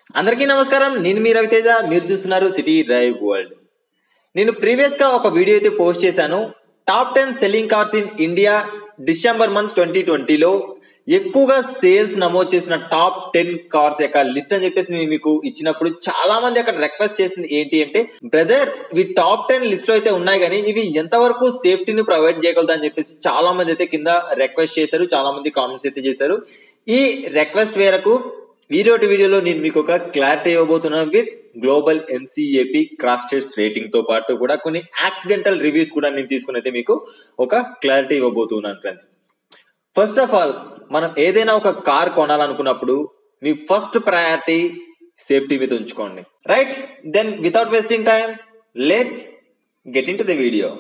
అందరికీ నమస్కారం. నేను మీ రవితేజ. మీరు చూస్తున్నారు సిటీ డ్రైవ్ వరల్డ్. నేను ప్రీవియస్గా ఒక వీడియో అయితే పోస్ట్ చేశాను. Top 10 selling cars in India December month 2020లో ఎక్కువగా సేల్స్ నమోదు చేసిన టాప్ 10 కార్స్ యొక్క లిస్ట్ అని చెప్పేసి నేను మీకు ఇచ్చినప్పుడు చాలా మంది అక్కడ రిక్వెస్ట్ చేసింది ఏంటి అంటే, బ్రదర్ ఇవి టాప్ 10 లిస్ట్ లో అయితే ఉన్నాయి కానీ ఇవి ఎంతవరకు సేఫ్టీని ప్రొవైడ్ చేయగలదా అని చెప్పేసి చాలా మంది అయితే కింద రిక్వెస్ట్ చేశారు. చాలా మంది కామెంట్స్ అయితే చేశారు. ఈ రిక్వెస్ట్ మేరకు ఈరోజు వీడియోలో నేను మీకు ఒక క్లారిటీ ఇవ్వబోతున్నాను with global NCAP crash test rating తో పాటు కూడా కొన్ని యాక్సిడెంటల్ రివ్యూస్ కూడా నేను తీసుకుని అయితే మీకు ఒక క్లారిటీ ఇవ్వబోతున్నాను ఫ్రెండ్స్. ఫస్ట్ ఆఫ్ ఆల్, మనం ఏదైనా ఒక కార్ కొనాలనుకున్నప్పుడు మీ ఫస్ట్ ప్రయారిటీ సేఫ్టీ మీద ఉంచుకోండి, right? Then without wasting time let's get in to the video.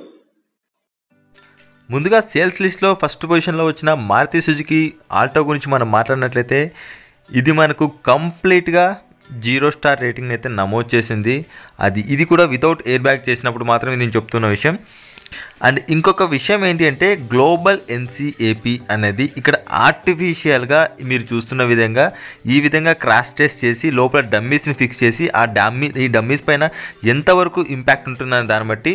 ముందుగా సేల్స్ లిస్ట్లో ఫస్ట్ పొజిషన్లో వచ్చిన మారుతి సుజుకి ఆల్టో గురించి మనం మాట్లాడినట్లయితే ఇది మనకు కంప్లీట్గా 0 స్టార్ రేటింగ్ అయితే నమోదు చేసింది. ఇది కూడా వితౌట్ ఎయిర్ బ్యాగ్ చేసినప్పుడు మాత్రమే నేను చెప్తున్న విషయం. అండ్ ఇంకొక విషయం ఏంటి అంటే, గ్లోబల్ ఎన్సీఏపీ అనేది ఇక్కడ ఆర్టిఫిషియల్గా మీరు చూస్తున్న విధంగా ఈ విధంగా క్రాష్ టెస్ట్ చేసి లోపల డమ్మీస్ని ఫిక్స్ చేసి ఈ డమ్మీస్ పైన ఎంతవరకు ఇంపాక్ట్ ఉంటుందనే దాన్ని బట్టి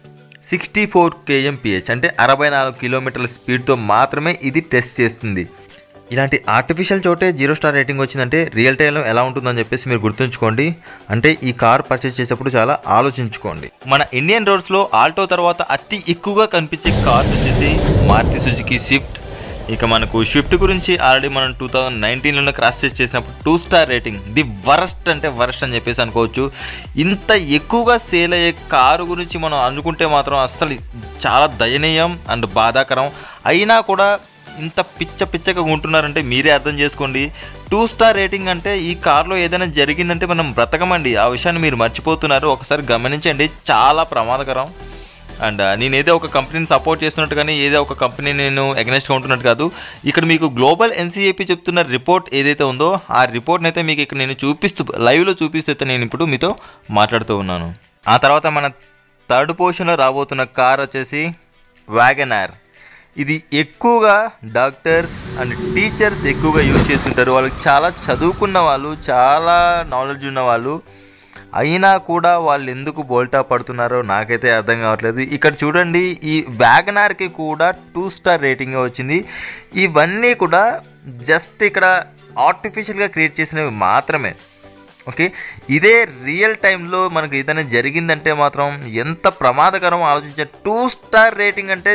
64 kmph అంటే 64 కిలోమీటర్ల స్పీడ్తో మాత్రమే ఇది టెస్ట్ చేస్తుంది. ఇలాంటి ఆర్టిఫిషియల్ చోటే 0 స్టార్ రేటింగ్ వచ్చిందంటే రియల్ టైంలో ఎలా ఉంటుందని చెప్పేసి మీరు గుర్తుంచుకోండి. అంటే ఈ కార్ పర్చేస్ చేసేటప్పుడు చాలా ఆలోచించుకోండి. మన ఇండియన్ రోడ్స్లో ఆల్టో తర్వాత అతి ఎక్కువగా కనిపించే కార్స్ వచ్చేసి మారుతి సుజుకి స్విఫ్ట్. ఇక మనకు స్విఫ్ట్ గురించి ఆల్రెడీ మనం 2019లో క్రాష్ టెస్ట్ చేసినప్పుడు 2 స్టార్ రేటింగ్, ది వరస్ట్ అంటే వరస్ట్ అని చెప్పేసి అనుకోవచ్చు. ఇంత ఎక్కువగా సేల్ అయ్యే కారు గురించి మనం అనుకుంటే మాత్రం అస్సలు చాలా దయనీయం అండ్ బాధాకరం. అయినా కూడా ఇంత పిచ్చగా ఉంటున్నారంటే మీరే అర్థం చేసుకోండి. 2 స్టార్ రేటింగ్ అంటే ఈ కార్లో ఏదైనా జరిగిందంటే మనం బ్రతకమండి. ఆ విషయాన్ని మీరు మర్చిపోతున్నారు. ఒకసారి గమనించండి, చాలా ప్రమాదకరం. అండ్ నేను ఏదో ఒక కంపెనీని సపోర్ట్ చేస్తున్నట్టు కానీ ఏదో ఒక కంపెనీ నేను అగెనెస్ట్గా ఉంటున్నట్టు కాదు. ఇక్కడ మీకు గ్లోబల్ ఎన్సీఏపీ చెప్తున్న రిపోర్ట్ ఏదైతే ఉందో ఆ రిపోర్ట్ని అయితే మీకు ఇక్కడ నేను లైవ్లో చూపిస్తూ నేను ఇప్పుడు మీతో మాట్లాడుతూ ఉన్నాను. ఆ తర్వాత మన థర్డ్ పొజిషన్లో రాబోతున్న కార్ వచ్చేసి వ్యాగనార్. ఇది ఎక్కువగా డాక్టర్స్ అండ్ టీచర్స్ ఎక్కువగా యూజ్ చేస్తుంటారు. వాళ్ళకి చాలా చదువుకున్న వాళ్ళు, చాలా నాలెడ్జ్ ఉన్న వాళ్ళు. అయినా కూడా వాళ్ళు ఎందుకు బోల్టా పడుతున్నారో నాకైతే అర్థం కావట్లేదు. ఇక్కడ చూడండి, ఈ వ్యాగనార్కి కూడా 2 స్టార్ రేటింగ్ వచ్చింది. ఇవన్నీ కూడా జస్ట్ ఇక్కడ ఆర్టిఫిషియల్గా క్రియేట్ చేసినవి మాత్రమే. ఓకే, ఇదే రియల్ టైంలో మనకు ఏదైనా జరిగిందంటే మాత్రం ఎంత ప్రమాదకరం ఆలోచించే. 2 స్టార్ రేటింగ్ అంటే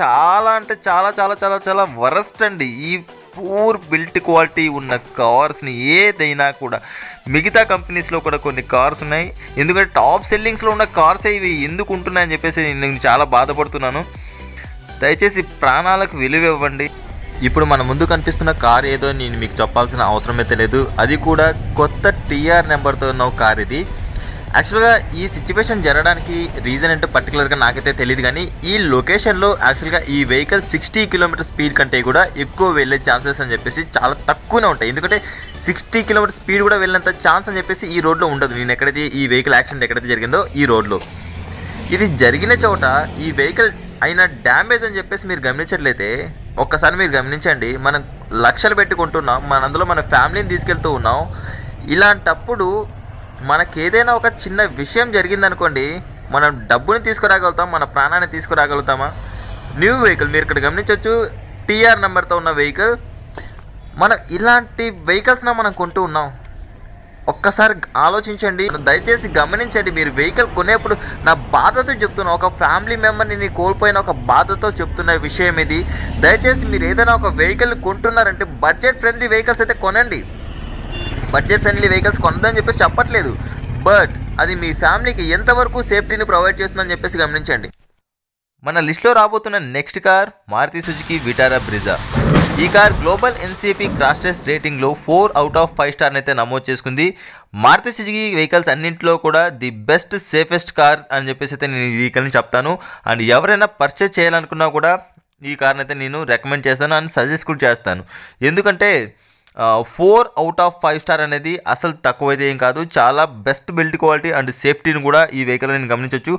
చాలా వరస్ట్ అండి. ఈ పూర్ బిల్ట్ క్వాలిటీ ఉన్న కార్స్ని ఏదైనా కూడా, మిగతా కంపెనీస్లో కూడా కొన్ని కార్స్ ఉన్నాయి. ఎందుకంటే టాప్ సెల్లింగ్స్లో ఉన్న కార్సే ఇవి ఎందుకు ఉంటున్నాయని చెప్పేసి నేను చాలా బాధపడుతున్నాను. దయచేసి ప్రాణాలకు విలువ ఇవ్వండి. ఇప్పుడు మన ముందు కనిపిస్తున్న కార్ ఏదో నేను మీకు చెప్పాల్సిన అవసరం అయితే లేదు. అది కూడా కొత్త TR నెంబర్తో ఉన్న కార్ ఇది. యాక్చువల్గా ఈ సిచ్యువేషన్ జరగడానికి రీజన్ అంటే పర్టికులర్గా నాకైతే తెలియదు, కానీ ఈ లొకేషన్లో యాక్చువల్గా ఈ వెహికల్ 60 కిలోమీటర్ స్పీడ్ కంటే కూడా ఎక్కువ వెళ్ళే ఛాన్సెస్ అని చెప్పేసి చాలా తక్కువనే ఉంటాయి. ఎందుకంటే 60 కిలోమీటర్ స్పీడ్ కూడా వెళ్ళినంత ఛాన్స్ అని చెప్పేసి ఈ రోడ్లో ఉండదు. నేను ఎక్కడైతే ఈ వెహికల్ యాక్సిడెంట్ ఎక్కడైతే జరిగిందో ఈ రోడ్లో, ఇది జరిగిన చోట ఈ వెహికల్ అయిన డ్యామేజ్ అని చెప్పేసి మీరు గమనించట్లయితే ఒక్కసారి మీరు గమనించండి. మనం లక్షలు పెట్టుకుంటున్నాం, అందులో మన ఫ్యామిలీని తీసుకెళ్తూ ఉన్నాం. ఇలాంటప్పుడు మనకేదైనా ఒక చిన్న విషయం జరిగిందనుకోండి, మనం డబ్బుని తీసుకురాగలుగుతాం, మన ప్రాణాన్ని తీసుకురాగలుగుతామా? న్యూ వెహికల్ మీరు ఇక్కడ గమనించవచ్చు, TR నెంబర్తో ఉన్న వెహికల్. మనం ఇలాంటి వెహికల్స్న మనం కొంటూ ఉన్నాం. ఒక్కసారి ఆలోచించండి, దయచేసి గమనించండి. మీరు వెహికల్ కొనేప్పుడు నా బాధతో చెప్తున్నా, ఒక ఫ్యామిలీ మెంబర్ని నేను కోల్పోయిన ఒక బాధతో చెప్తున్న విషయం ఇది. దయచేసి మీరు ఏదైనా ఒక వెహికల్ కొంటున్నారంటే బడ్జెట్ ఫ్రెండ్లీ వెహికల్స్ అయితే కొనండి. బడ్జెట్ ఫ్రెండ్లీ వెహికల్స్ కొనదని చెప్పేసి చెప్పట్లేదు, బట్ అది మీ ఫ్యామిలీకి ఎంతవరకు సేఫ్టీని ప్రొవైడ్ చేస్తుందని చెప్పేసి గమనించండి. మన లిస్ట్లో రాబోతున్న next car Maruti Suzuki Vitara Brezza. ఈ car global NCAP crash test రేటింగ్లో 4 అవుట్ ఆఫ్ 5 స్టార్ని అయితే నమోదు చేసుకుంది. మారుతి సుజుకి వెహికల్స్ అన్నింటిలో కూడా ది బెస్ట్ సేఫెస్ట్ కార్ అని చెప్పేసి అయితే నేను ఈ కార్ని చెప్తాను. అండ్ ఎవరైనా పర్చేస్ చేయాలనుకున్నా కూడా ఈ కార్ని అయితే నేను రికమెండ్ చేస్తాను అండ్ సజెస్ట్ కూడా చేస్తాను. ఎందుకంటే 4 అవుట్ ఆఫ్ 5 స్టార్ అనేది అసలు తక్కువైతే ఏం కాదు. చాలా బెస్ట్ బిల్డ్ క్వాలిటీ అండ్ సేఫ్టీని కూడా ఈ వెహికల్ నేను గమనించవచ్చు.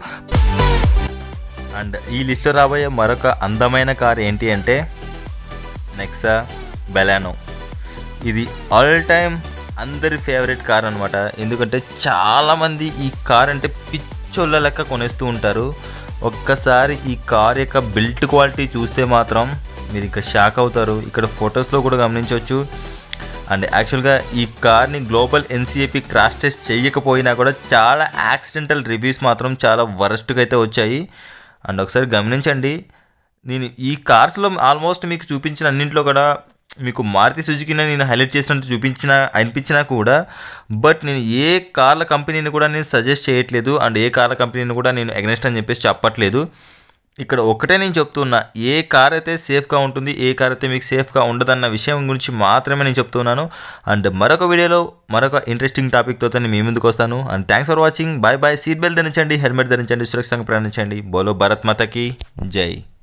అండ్ ఈ లిస్ట్లో రాబోయే మరొక అందమైన కార్ ఏంటి అంటే నెక్సా బెలానో. ఇది ఆల్ టైమ్ అందరి ఫేవరెట్ కార్ అనమాట. ఎందుకంటే చాలామంది ఈ కార్ అంటే పిచ్చోళ్ళ లెక్క కొనేస్తూ ఉంటారు. ఒక్కసారి ఈ కార్ యొక్క బిల్ట్ క్వాలిటీ చూస్తే మాత్రం మీరు ఇంకా షాక్ అవుతారు. ఇక్కడ ఫొటోస్లో కూడా గమనించవచ్చు. అండ్ యాక్చువల్గా ఈ కార్ని గ్లోబల్ ఎన్సిఏపి క్రాష్ టెస్ట్ చేయకపోయినా కూడా చాలా యాక్సిడెంటల్ రివ్యూస్ మాత్రం చాలా వరస్ట్గా అయితే వచ్చాయి. అండ్ ఒకసారి గమనించండి, నేను ఈ కార్స్లో ఆల్మోస్ట్ మీకు చూపించిన అన్నింటిలో కూడా మీకు మారుతి సుజుకిని నేను హైలైట్ చేసినట్టు అనిపించినా కూడా, బట్ నేను ఏ కార్ల కంపెనీని కూడా నేను సజెస్ట్ చేయట్లేదు అండ్ ఏ కార్ల కంపెనీని కూడా నేను అగెన్స్ట్ అని చెప్పేసి చెప్పట్లేదు. ఇక్కడ ఒకటే నేను చెప్తున్నా, ఏ కార్ అయితే సేఫ్గా ఉంటుంది, ఏ కార్ అయితే మీకు సేఫ్గా ఉండదన్న విషయం గురించి మాత్రమే నేను చెప్తున్నాను. అండ్ మరొక వీడియోలో మరొక ఇంట్రెస్టింగ్ టాపిక్తో నేను మీ ముందుకు వస్తాను. And thanks for watching. Bye bye. Seat belt ధరించండి, హెల్మెట్ ధరించండి, సురక్షితంగా ప్రయాణించండి. బోలో భారత్ మాతకి జై.